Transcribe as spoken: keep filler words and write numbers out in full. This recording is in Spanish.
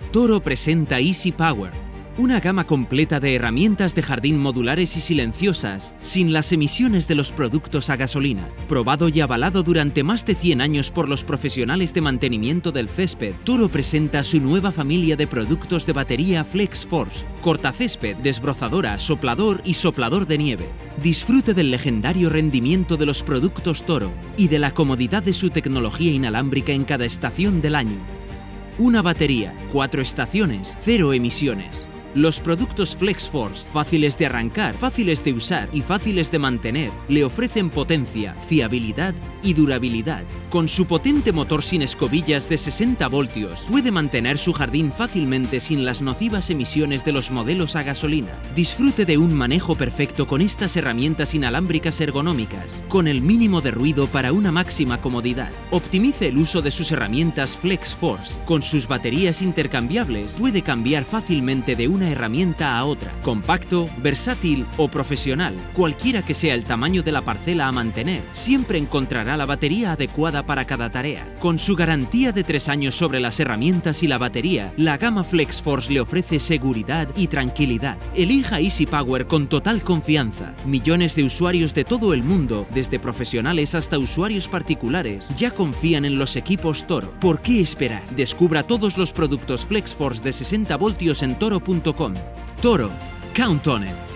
Toro presenta Easy Power, una gama completa de herramientas de jardín modulares y silenciosas, sin las emisiones de los productos a gasolina. Probado y avalado durante más de cien años por los profesionales de mantenimiento del césped, Toro presenta su nueva familia de productos de batería Flex Force, cortacésped, desbrozadora, soplador y soplador de nieve. Disfrute del legendario rendimiento de los productos Toro y de la comodidad de su tecnología inalámbrica en cada estación del año. Una batería, cuatro estaciones, cero emisiones. Los productos Flex Force, fáciles de arrancar, fáciles de usar y fáciles de mantener, le ofrecen potencia, fiabilidad y durabilidad. Con su potente motor sin escobillas de sesenta voltios, puede mantener su jardín fácilmente sin las nocivas emisiones de los modelos a gasolina. Disfrute de un manejo perfecto con estas herramientas inalámbricas ergonómicas, con el mínimo de ruido para una máxima comodidad. Optimice el uso de sus herramientas Flex Force. Con sus baterías intercambiables, puede cambiar fácilmente de una herramienta a otra. Compacto, versátil o profesional, cualquiera que sea el tamaño de la parcela a mantener, siempre encontrará la batería adecuada para cada tarea. Con su garantía de tres años sobre las herramientas y la batería, la gama Flex Force le ofrece seguridad y tranquilidad. Elija Easy Power con total confianza. Millones de usuarios de todo el mundo, desde profesionales hasta usuarios particulares, ya confían en los equipos Toro. ¿Por qué esperar? Descubra todos los productos Flex Force de sesenta voltios en toro punto com. Toro, count on it.